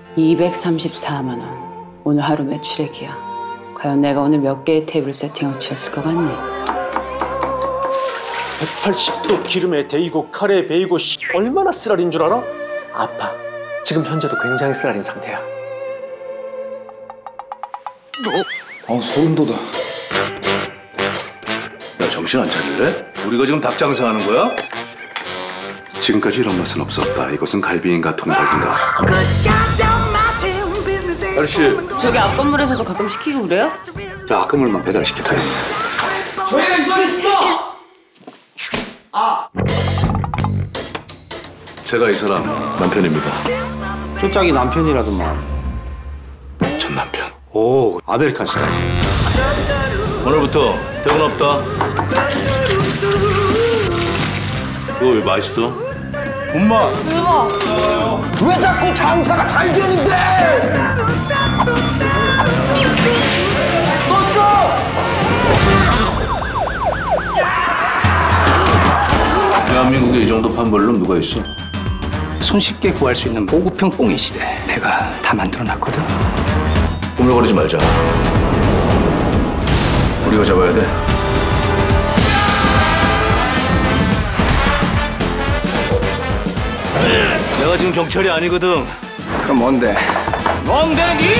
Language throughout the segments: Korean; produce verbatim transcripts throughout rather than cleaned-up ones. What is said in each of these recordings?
이백삼십사만 원. 오늘 하루 매출액이야. 과연 내가 오늘 몇 개의 테이블 세팅을 치웠을 것 같니? 백팔십 도 기름에 데이고 카레에 베이고 씨, 얼마나 쓰라린 줄 알아? 아파. 지금 현재도 굉장히 쓰라린 상태야. 어, 소름 돋아. 야, 정신 안 차릴래? 우리가 지금 닭 장사하는 거야? 지금까지 이런 맛은 없었다. 이것은 갈비인가 통닭인가? 아저씨, 저기 앞 건물에서도 가끔 시키고 그래요? 저 아까물만 배달시켰다 했어. 저희가 이상했어! 아! 제가 이 사람 남편입니다. 저 짝이 남편이라더만. 전 남편. 오, 아메리칸 스타일. 오늘부터 퇴근 없다. 이거 왜 맛있어? 엄마! 대박! 왜 자꾸 장사가 잘 되는데! 대한민국에 이 정도 판벌놈 누가 있어? 손쉽게 구할 수 있는 보급형 뽕의 시대. 내가 다 만들어놨거든. 꾸물거리지 말자. 우리가 잡아야 돼. 내가 지금 경찰이 아니거든. 그럼 뭔데? 뭔데 니?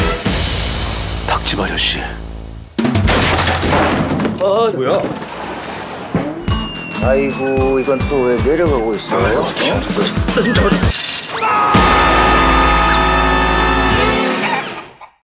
닭집 아저씨. 아, 뭐야? 아이고, 이건 또 왜 내려가고 있어요? 어떻게 하는 거지?